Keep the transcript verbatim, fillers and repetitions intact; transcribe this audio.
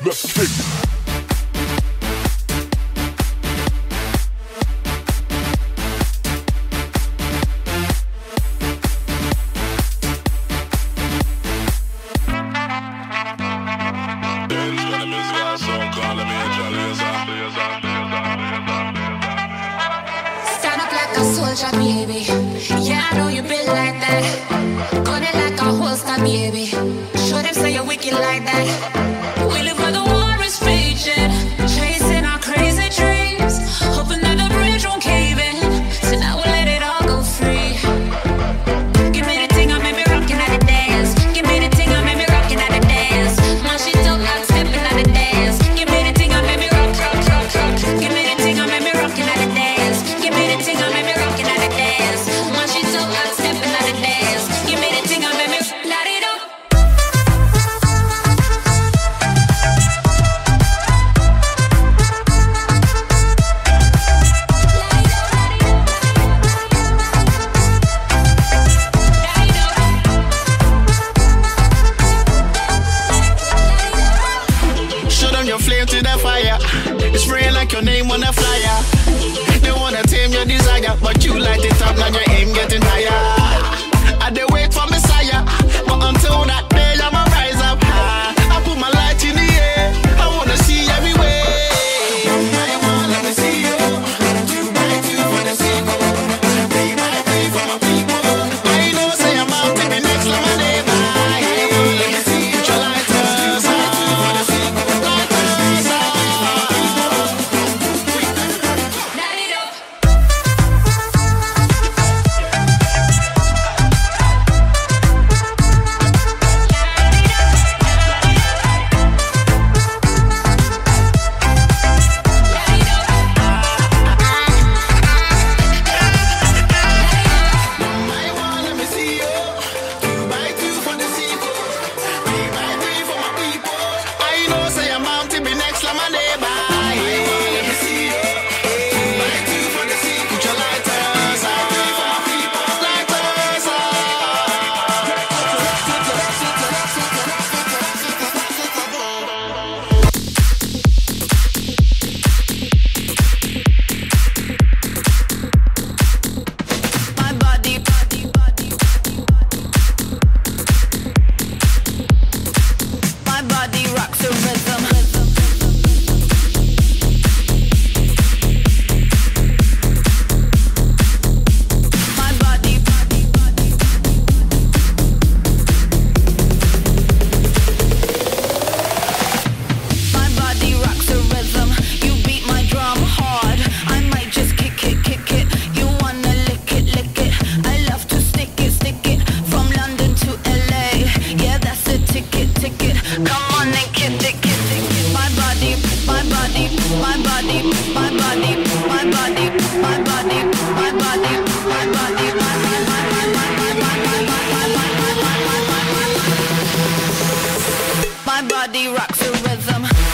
Let's kick it. Stand up like a soldier, baby. Yeah, I know you built like that. Gun it like a holster, baby. Show them say you're wicked like that. We live where the war is raging, chasing our crazy dreams, hoping that the bridge won't cave in. So now we'll let it all go free. Give me the thing, I make me rockin' at the dance. Give me the thing, I make me rockin' at the dance. My shit don't like stepping at the dance. Give me the thing, I make me rock, rock, rock, rock. Give me the thing, I make me rockin' at the dance. Give me the thing, I make me rockin' at the dance. My shit don't like stepping at the dance. Give me the thing, I make me light it up. Show them your flame to the fire. It's spraying like your name on a flyer. They wanna tame your desire, but you light it up, now your aim getting higher. I dey wait for Messiah, but until that day I'ma rise up high. I put my light in the air, I wanna see everywhere. I wanna let me see you. Two by two for the sequel. Three by three for my people. I know say I'm out to be next like my neighbor. I wanna let me see you. Put your lighters on. For the sequel. Lighters on. Light it up. I wanna let me see you. Two by two for the sequel. Three by three for my people. I know say I'm out to be next like my neighbor. I wanna let me see you. Two by two for the sequel. Put your lighters on. Lighters My body, body, body, my body rocks the rhythm. My body, body, body. My body rocks the rhythm. You beat my drum hard. I might just kick it, kick it. You wanna lick it, lick it. I love to stick it, stick it. From London to L A. Yeah, that's a ticket, ticket. Come on and kiss it, kiss it, kiss my body, my body, my body, my body, my body, my body, my body, my body, my my my my my my my my my my my my my my body rocks the rhythm.